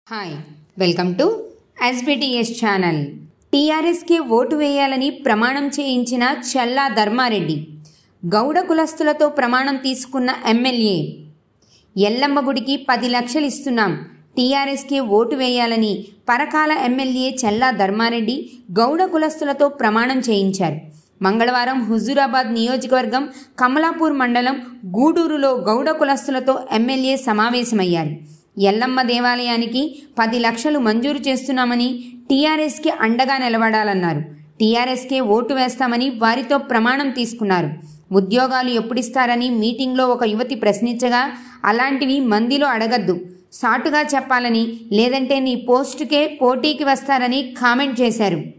Hi welcome to SBTS channel. TRSకి ఓటు వేయాలని ప్రమాణం చేయించిన చల్లా ధర్మారెడ్డి, గౌడ కులస్తులతో ప్రమాణం తీసుకున్న ఎమ్మెల్యే. ఎల్లమ్మ గుడికి 10 లక్షలు ఇస్తున్నాం, TRSకి ఓటు వేయాలని పరకాల ఎమ్మెల్యే చల్లా ధర్మారెడ్డి గౌడ కులస్తులతో ప్రమాణం చేయించారు. మంగళవారం హుజూరాబాద్ నియోజకవర్గం కమలాపూర్ మండలం గూడూరులో గౌడ కులస్తులతో ఎమ్మెల్యే సమావేశమయ్యారు. ఎల్లమ్మ దేవాలయానికి 10 లక్షలు మంజూరు చేస్తున్నామని, TRSకి అండగా నిలబడాలన్నారు. TRSకే ఓటు వేస్తామని వారితో ప్రమాణం తీసుకున్నారు. ఉద్యోగాలు ఎప్పుడిస్తారని మీటింగ్లో ఒక యువతి ప్రశ్నించగా, అలాంటివి మందిలో అడగద్దు, సాటుగా చెప్పాలని, లేదంటే నీ పోస్టుకే పోటీకి వస్తారని కామెంట్ చేశారు.